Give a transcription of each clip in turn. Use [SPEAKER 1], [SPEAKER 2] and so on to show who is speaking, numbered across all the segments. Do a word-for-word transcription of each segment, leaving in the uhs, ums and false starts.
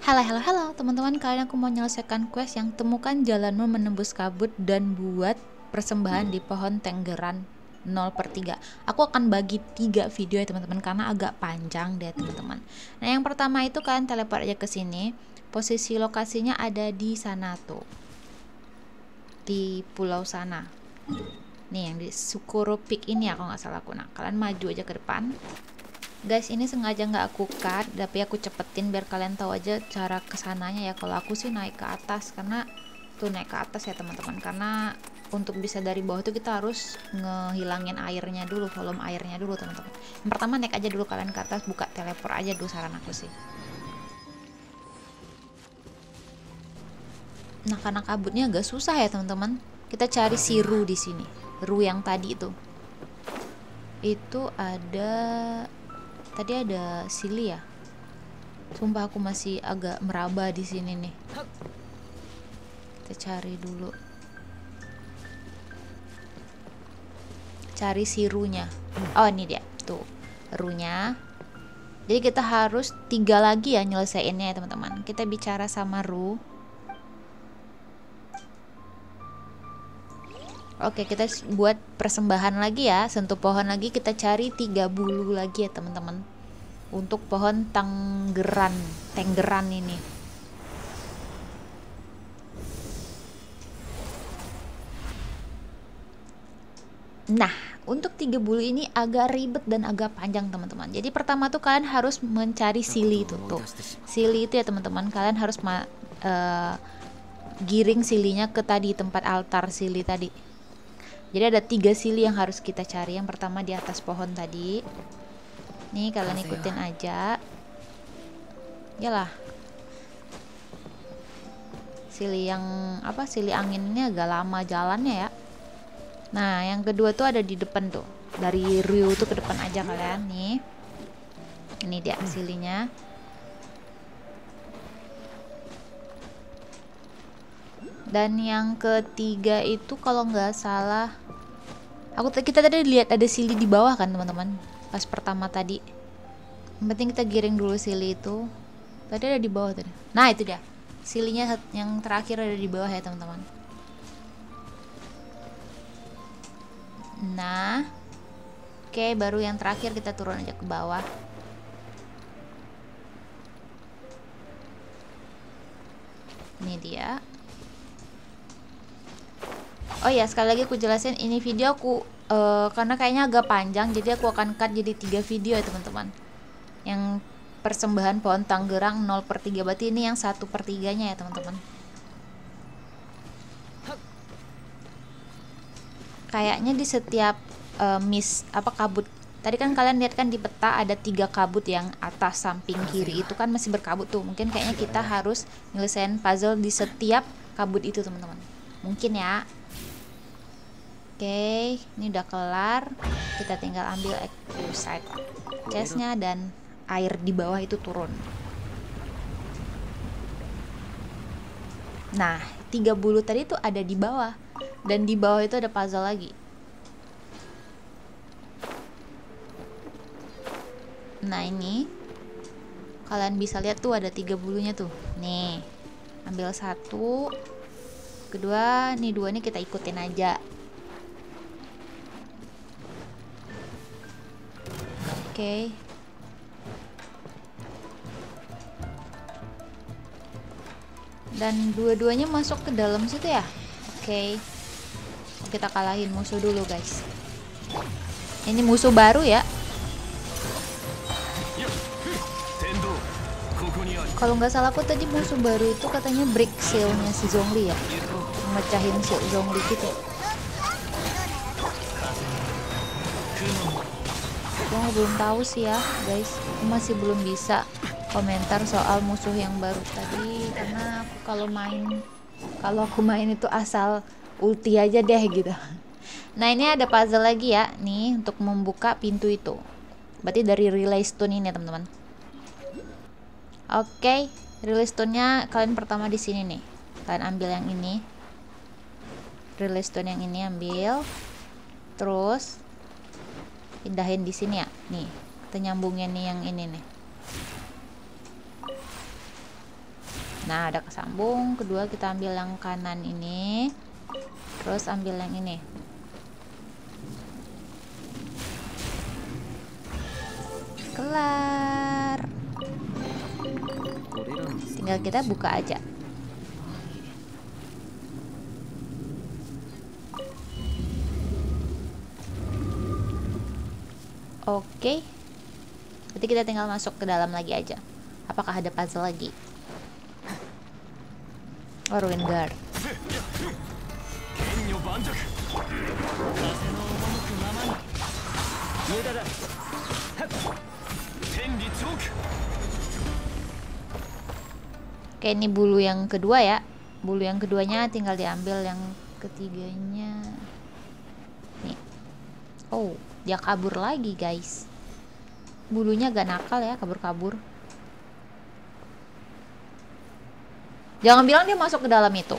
[SPEAKER 1] Halo, halo, halo teman-teman, kalian aku mau menyelesaikan quest yang temukan jalanmu menembus kabut dan buat persembahan di pohon tenggeran nol per tiga. Aku akan bagi tiga video ya teman-teman, karena agak panjang deh teman-teman. Nah yang pertama itu kalian teleport aja ke sini. Posisi lokasinya ada di sana tuh, di pulau sana nih, yang di Sukuro Peak ini ya kalau nggak salah aku. Nah kalian maju aja ke depan. Guys, ini sengaja nggak aku cut, tapi aku cepetin biar kalian tahu aja cara kesananya ya. Kalau aku sih naik ke atas, karena tuh naik ke atas ya teman-teman, karena untuk bisa dari bawah tuh kita harus ngehilangin airnya dulu, volume airnya dulu teman-teman. Yang pertama naik aja dulu kalian ke atas, buka teleport aja dulu saran aku sih. Nah karena kabutnya agak susah ya teman-teman, kita cari si Ru di sini. Ru yang tadi itu, itu ada tadi ada Silly ya. Sumpah aku masih agak meraba di sini nih. Kita cari dulu. Cari si Ru-nya. Oh, ini dia. Tuh, Ru-nya. Jadi kita harus tiga lagi ya nyelesainnya ya, teman-teman. Kita bicara sama Ru. Oke, kita buat persembahan lagi ya. Sentuh pohon lagi, kita cari tiga bulu lagi ya, teman-teman. Untuk pohon tenggeran, tenggeran ini. Nah, untuk tiga bulu ini agak ribet dan agak panjang teman-teman. Jadi pertama tuh kalian harus mencari Silly itu tuh. Silly itu ya teman-teman, kalian harus ma uh, giring Silly-nya ke tadi tempat altar Silly tadi. Jadi ada tiga Silly yang harus kita cari. Yang pertama di atas pohon tadi. Nih kalian ikutin aja. Yalah. Silly yang apa? Silly angin ini agak lama jalannya ya. Nah, yang kedua tuh ada di depan tuh. Dari Ryu tuh ke depan aja kalian nih. Ini dia Silly-nya. Dan yang ketiga itu kalau nggak salah, aku kita tadi lihat ada Silly di bawah kan teman-teman, pas pertama tadi. Yang penting kita giring dulu Silly itu. Tadi ada di bawah tadi. Nah itu dia Silly-nya yang terakhir ada di bawah ya teman-teman. Nah, oke okay, baru yang terakhir kita turun aja ke bawah. Ini dia. Oh ya, sekali lagi aku jelasin, ini video aku uh, karena kayaknya agak panjang, jadi aku akan cut jadi tiga video ya teman-teman. Yang persembahan pohon Tanggerang nol per tiga, berarti ini yang satu per tiganya ya teman-teman. Kayaknya di setiap uh, miss apa kabut, tadi kan kalian lihat kan di peta ada tiga kabut, yang atas samping kiri itu kan masih berkabut tuh. Mungkin kayaknya kita harus nyelesain puzzle di setiap kabut itu teman-teman. Mungkin ya. Oke, ini udah kelar. Kita tinggal ambil exquisite chestnya dan air di bawah itu turun. Nah, tiga bulu tadi tuh ada di bawah, dan di bawah itu ada puzzle lagi. Nah ini kalian bisa lihat tuh ada tiga bulunya tuh. Nih, ambil satu, kedua, nih dua nih kita ikutin aja. Oke. Okay. Dan dua-duanya masuk ke dalam situ ya. Oke. Okay. Kita kalahin musuh dulu, guys. Ini musuh baru ya. Kalau nggak salah aku tadi musuh baru itu katanya break seal-nya si Zhongli ya. Mecahin shield Zhongli gitu. Aku belum tahu sih ya guys, aku masih belum bisa komentar soal musuh yang baru tadi, karena aku kalau main kalau aku main itu asal ulti aja deh gitu. Nah ini ada puzzle lagi ya nih untuk membuka pintu itu, berarti dari relay stone ini teman-teman. Oke, okay, relay stone-nya kalian pertama di sini nih, kalian ambil yang ini, relay stone yang ini ambil, terus pindahin di sini ya. Nih, kita nyambungin nih yang ini nih. Nah, udah kesambung. Kedua kita ambil yang kanan ini, terus ambil yang ini. Kelar. Tinggal kita buka aja. Oke. Berarti kita tinggal masuk ke dalam lagi aja. Apakah ada puzzle lagi? Oh, Ruin Guard. Oke, ini bulu yang kedua ya. Bulu yang keduanya tinggal diambil, yang ketiganya. Nih. Oh, dia kabur lagi, guys. Bulunya gak nakal ya, kabur-kabur. Jangan bilang dia masuk ke dalam itu.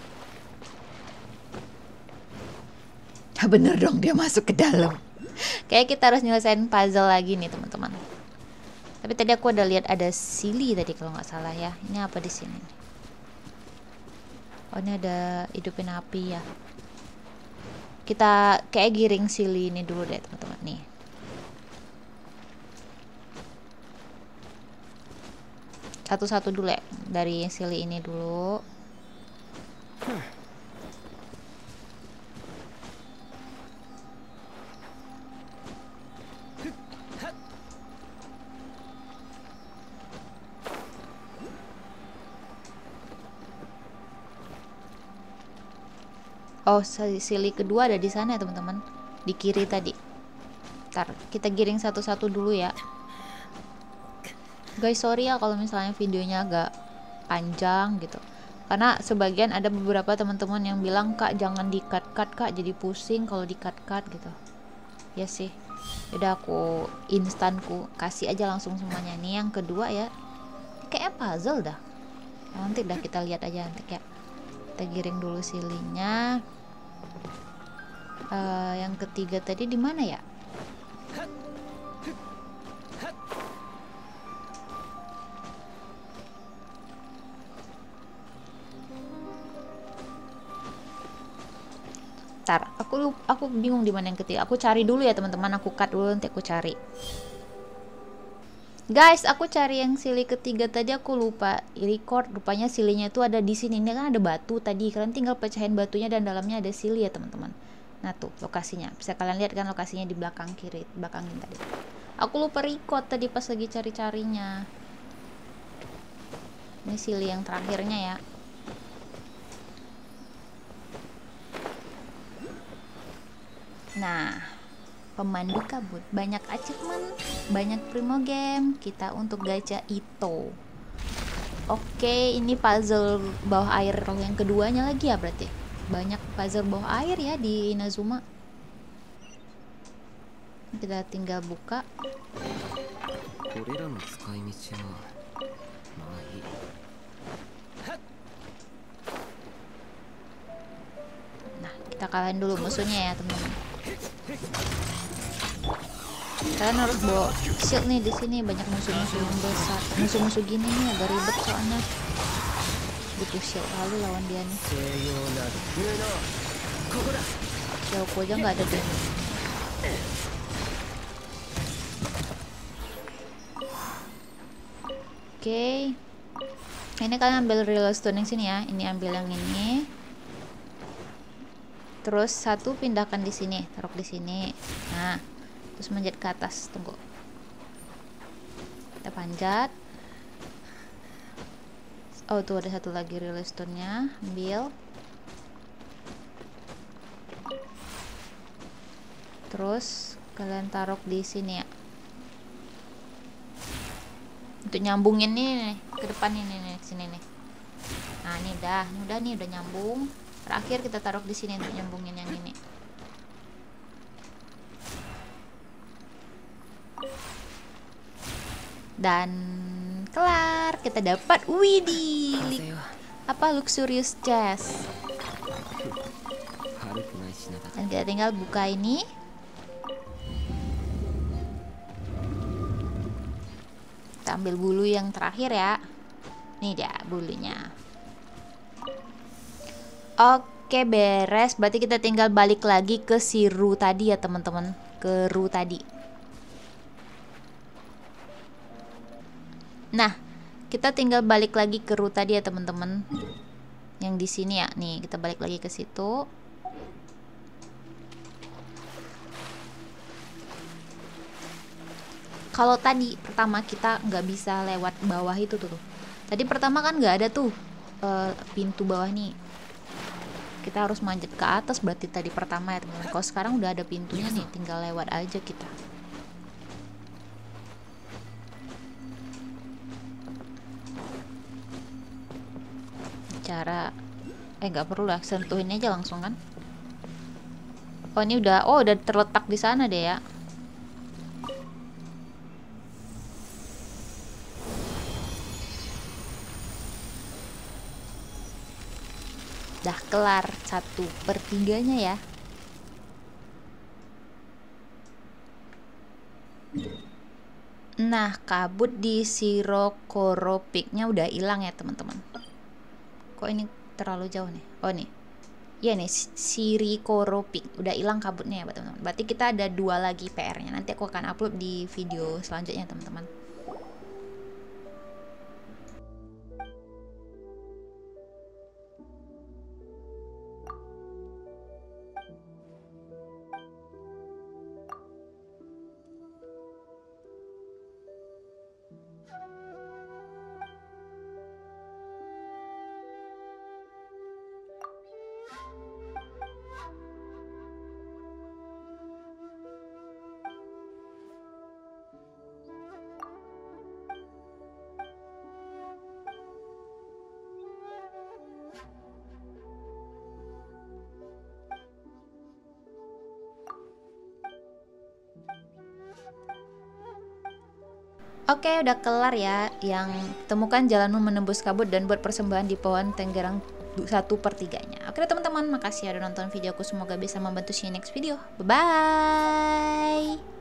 [SPEAKER 1] Bener dong, dia masuk ke dalam. Kayak kita harus nyelesain puzzle lagi nih, teman-teman. Tapi tadi aku ada lihat ada Silly tadi kalau nggak salah ya. Ini apa di sini? Oh, ini ada hidupin api ya. Kita kayak giring Silly ini dulu deh, teman-teman. Nih. Satu-satu dulu ya, dari Silly ini dulu. Oh, Silly kedua ada di sana ya, teman-teman. Di kiri tadi. Ntar kita giring satu-satu dulu ya. Guys, sorry ya kalau misalnya videonya agak panjang gitu. Karena sebagian ada beberapa teman-teman yang bilang, "Kak, jangan di-cut-cut, Kak, jadi pusing kalau di-cut-cut," gitu. Ya sih. Udah aku instanku kasih aja langsung semuanya. Nih yang kedua ya. Kayaknya puzzle dah. Nanti dah kita lihat aja nanti ya. Kita giring dulu Silly-nya. Uh, yang ketiga tadi di mana ya? Ntar, aku lupa, aku bingung di mana yang ketiga. Aku cari dulu ya teman-teman. Aku cut dulu, nanti aku cari. Guys, aku cari yang Silly ketiga tadi, aku lupa record. Rupanya Silly-nya itu ada di sini. Ini kan ada batu tadi. Kalian tinggal pecahin batunya dan dalamnya ada Silly ya teman-teman. Nah tuh lokasinya. Bisa kalian lihat kan lokasinya di belakang kiri, belakangin tadi. Aku lupa record tadi pas lagi cari-carinya. Ini Silly yang terakhirnya ya. Nah, pemandu kabut, banyak achievement, banyak primo game kita untuk gacha itu. Oke, ini puzzle bawah air yang keduanya lagi ya berarti. Banyak puzzle bawah air ya di Inazuma. Kita tinggal buka. Nah, kita kalahin dulu musuhnya ya teman-teman. Kalian harus bawa shield nih, di sini banyak musuh-musuh yang besar. Musuh-musuh gini nih agak ribet soalnya. Butuh shield lalu lawan dia nih. Jauhku aja nggak ada deh. Oke. Okay. Ini kalian ambil real stone yang sini ya. Ini ambil yang ini. Terus satu pindahkan di sini, taruh di sini. Nah, terus manjat ke atas. Tunggu. Kita panjat. Oh, tuh ada satu lagi real stone-nya. Ambil. Terus kalian taruh di sini ya. Untuk nyambungin nih ke depan ini nih, sini nih. Nah, ini udah, ini udah nih udah nyambung. Terakhir kita taruh di sini untuk nyambungin yang ini. Dan kelar, kita dapat widih. Apa luxurious chest. Dan kita tinggal buka ini. Kita ambil bulu yang terakhir ya. Nih dia bulunya. Oke, beres. Berarti kita tinggal balik lagi ke si Ru tadi ya teman-teman. Ke Ru tadi. Nah, kita tinggal balik lagi ke Ru tadi ya teman-teman. Yang di sini ya. Nih, kita balik lagi ke situ. Kalau tadi pertama kita nggak bisa lewat bawah itu tuh, tuh. Tadi pertama kan nggak ada tuh uh, pintu bawah nih. Kita harus manjat ke atas berarti tadi pertama ya teman-teman. Kalau sekarang udah ada pintunya nih, tinggal lewat aja kita. Cara eh nggak perlu lah, sentuhin aja langsung kan. Oh ini udah, oh udah terletak di sana deh ya. Dah kelar satu per tiganya ya. Nah, kabut di Sirokoropiknya udah hilang ya teman-teman. Kok ini terlalu jauh nih? Oh nih, iya nih Sirokoropik udah hilang kabutnya ya teman-teman. Berarti kita ada dua lagi P R-nya. Nanti aku akan upload di video selanjutnya teman-teman. Oke, udah kelar ya. Yang temukan jalanmu menembus kabut dan buat persembahan di pohon Tenggerang satu per tiganya. Oke teman-teman, makasih udah nonton videoku. Semoga bisa membantu see you next video. Bye bye.